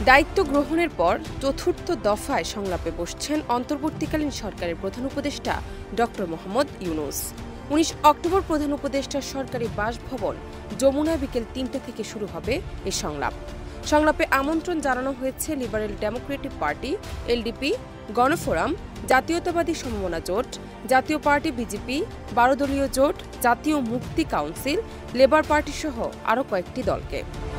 দায়িত্ব গ্রহণের পর চতুর্থ দফায় সংলাপে বসছেন অন্তর্বর্তীকালীন সরকারের প্রধান উপদেষ্টা ডক্টর মোহাম্মদ ইউনূস। ১৯ অক্টোবর প্রধান উপদেষ্টার সরকারি বাসভবন যমুনায় বিকেল ৩টা থেকে শুরু হবে এই সংলাপ। সংলাপে আমন্ত্রণ জানানো হয়েছে liberal democratic party, LDP, Gano Forum, জাতীয়তাবাদী সমমনা জোট, জাতীয় পার্টি বিজেপি, ১২ দলীয় জোট, জাতীয় মুক্তি কাউন্সিল, লেবার পার্টি সহ আরও কয়েকটি দলকে।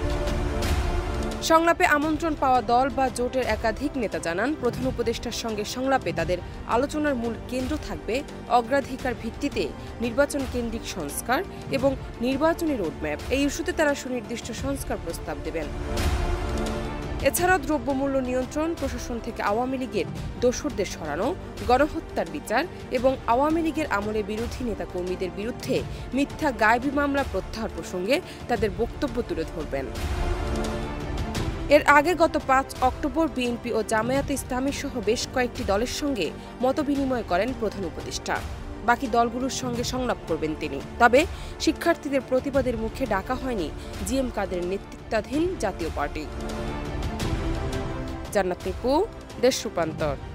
সংলাপে আমন্ত্রণ পাওয়া দল বা জোটের একাধিক নেতা জানান, প্রধান উপদেষ্টার সঙ্গে সংলাপে তাদের আলোচনার মূল কেন্দ্র থাকবে অগ্রাধিকার ভিত্তিতে নির্বাচন কেন্দ্রিক সংস্কার এবং নির্বাচনী রোডম্যাপ। এই ইস্যুতে তারা সুনির্দিষ্ট সংস্কার প্রস্তাব দেবেন। এছাড়াও দ্রব্যমূল্য নিয়ন্ত্রণ, প্রশাসন থেকে আওয়ামী লীগের দোসরদের সরানো, গণহত্যার বিচার এবং আওয়ামী লীগের আমলে বিরোধী নেতাকর্মীদের বিরুদ্ধে মিথ্যা গায়েবী মামলা প্রত্যাহার প্রসঙ্গে তাদের বক্তব্য তুলে ধরবেন। এর আগে গত ৫ অক্টোবর বিএনপি ও জামায়াতে ইসলামী সহ বেশ কয়েকটি দলের সঙ্গে মতবিনিময় করেন প্রধান উপদেষ্টা। বাকি দলগুলোর সঙ্গে সংলাপ করবেন তিনি। তবে শিক্ষার্থীদের প্রতিবাদের মুখে ডাকা হয়নি জিএম কাদের নেতৃত্বাধীন জাতীয় পার্টি। জান্নাত নিপু, দেশ রূপান্তর।